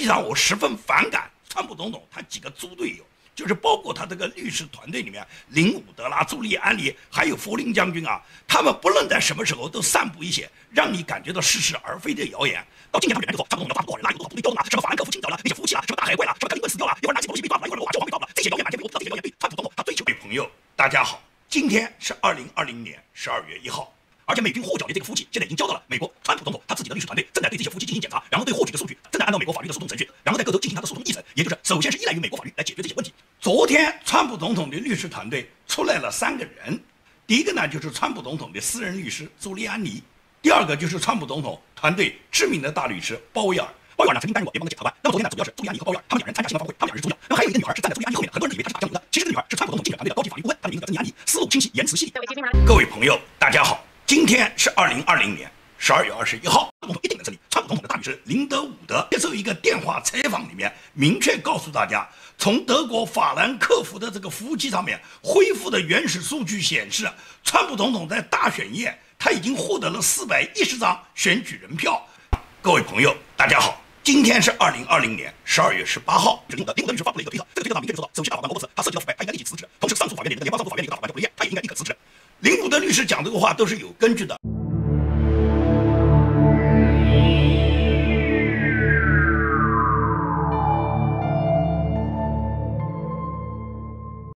际上我十分反感川普总统他几个猪队友，就是包括他这个律师团队里面林伍德啦、朱利安尼，还有弗林将军啊，他们不论在什么时候都散布一些让你感觉到似是而非的谣言。到今年他们原来就说川普总统发布多少人啦，有多少部队标了，什么法兰克福清掉了，那些服务器啦，什么大海怪啦，什么克林顿死掉了，一会儿拿起武器被抓了，一会儿罗马教皇被抓了，这些谣言满天飞，我不知道这些谣言对川普总统他追求。朋友，大家好，今天是2020年12月1号。而且美军获缴的这个服务器现在已经交到了美国川普总统他自己的律师团队，正在对这些服务器进行检查，然后对获取的数据正在按照美国法律的诉讼程序，然后在各州进行他的诉讼议程，也就是首先是依赖于美国法律来解决这些问题。昨天川普总统的律师团队出来了3个人，第一个呢就是川普总统的私人律师朱利安尼，第二个就是川普总统团队知名的大律师鲍威尔。鲍威尔呢曾经担任过联邦的检察官，那么昨天呢主要是朱利安尼和鲍威尔他们2人参加新闻发布会，他们2人是主角，那么还有一个女儿是站在朱利安尼后面的，很多人以为她是打江湖的，其实这个女儿是川普总统竞选团队的高级法律顾问，她的名字叫珍妮安妮，思路清晰，言辞细腻。各位朋友，大家好。今天是2020年12月21号，总统一定能胜利。川普总统的大律师林德伍德接受一个电话采访里面，明确告诉大家，从德国法兰克福的这个服务器上面恢复的原始数据显示，川普总统在大选夜他已经获得了410张选举人票。各位朋友，大家好。今天是2020年12月18号，林伍德律师发布了一个推特，这个推特上明确说到，首席大法官罗伯茨他涉及到腐败，他应该立即辞职。同时，上诉法院里的联邦上诉法院里的大法官叫布雷耶，他也应该立刻辞职。林伍德律师讲这个话都是有根据的。